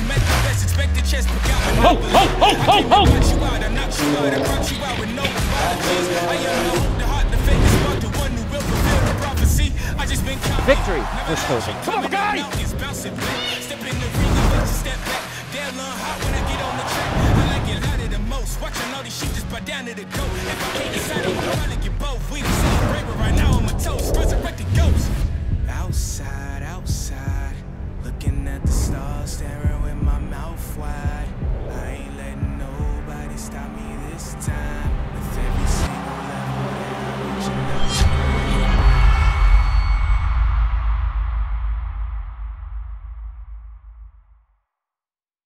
Ho, ho, ho, ho, ho! Victory for Stojan. Come on, guy! Down to the goat. If I can't decide, I'm gonna get both. We the celebrate, but right now I'm a toast. Resurrected ghost. Outside.